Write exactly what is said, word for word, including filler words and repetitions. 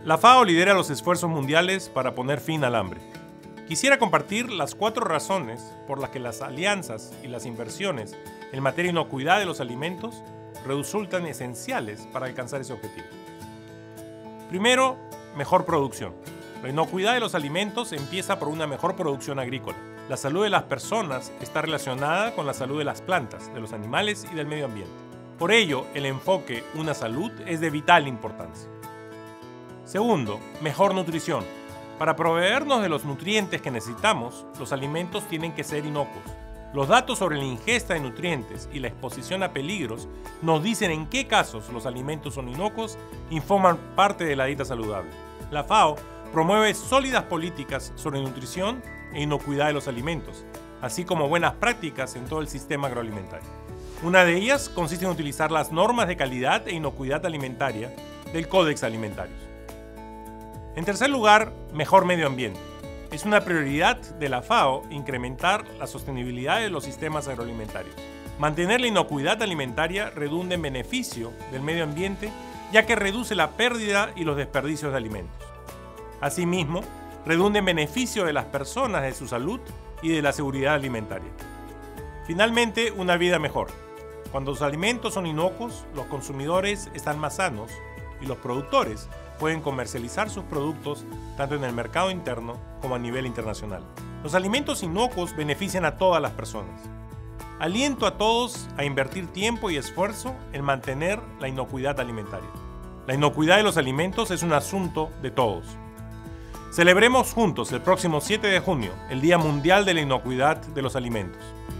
La FAO lidera los esfuerzos mundiales para poner fin al hambre. Quisiera compartir las cuatro razones por las que las alianzas y las inversiones en materia de inocuidad de los alimentos resultan esenciales para alcanzar ese objetivo. Primero, mejor producción. La inocuidad de los alimentos empieza por una mejor producción agrícola. La salud de las personas está relacionada con la salud de las plantas, de los animales y del medio ambiente. Por ello, el enfoque Una Salud es de vital importancia. Segundo, mejor nutrición. Para proveernos de los nutrientes que necesitamos, los alimentos tienen que ser inocuos. Los datos sobre la ingesta de nutrientes y la exposición a peligros nos dicen en qué casos los alimentos son inocuos y forman parte de la dieta saludable. La FAO promueve sólidas políticas sobre nutrición e inocuidad de los alimentos, así como buenas prácticas en todo el sistema agroalimentario. Una de ellas consiste en utilizar las normas de calidad e inocuidad alimentaria del Códex Alimentarios. En tercer lugar, mejor medio ambiente. Es una prioridad de la FAO incrementar la sostenibilidad de los sistemas agroalimentarios. Mantener la inocuidad alimentaria redunda en beneficio del medio ambiente, ya que reduce la pérdida y los desperdicios de alimentos. Asimismo, redunda en beneficio de las personas, de su salud y de la seguridad alimentaria. Finalmente, una vida mejor. Cuando los alimentos son inocuos, los consumidores están más sanos y los productores pueden comercializar sus productos tanto en el mercado interno como a nivel internacional. Los alimentos inocuos benefician a todas las personas. Aliento a todos a invertir tiempo y esfuerzo en mantener la inocuidad alimentaria. La inocuidad de los alimentos es un asunto de todos. Celebremos juntos el próximo siete de junio, el Día Mundial de la Inocuidad de los Alimentos.